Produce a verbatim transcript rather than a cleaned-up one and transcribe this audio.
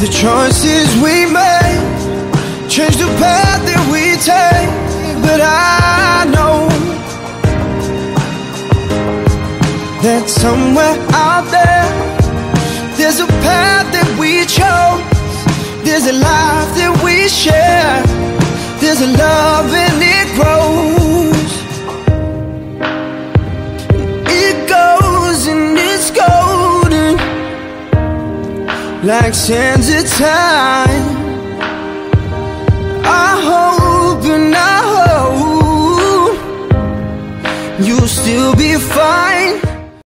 The choices we make change the path that we take. But I know that somewhere out there, there's a path that we chose. There's a life that we share. There's a love and it grows. It goes and it's golden, like sands of time. I hope and I hope you'll still be fine.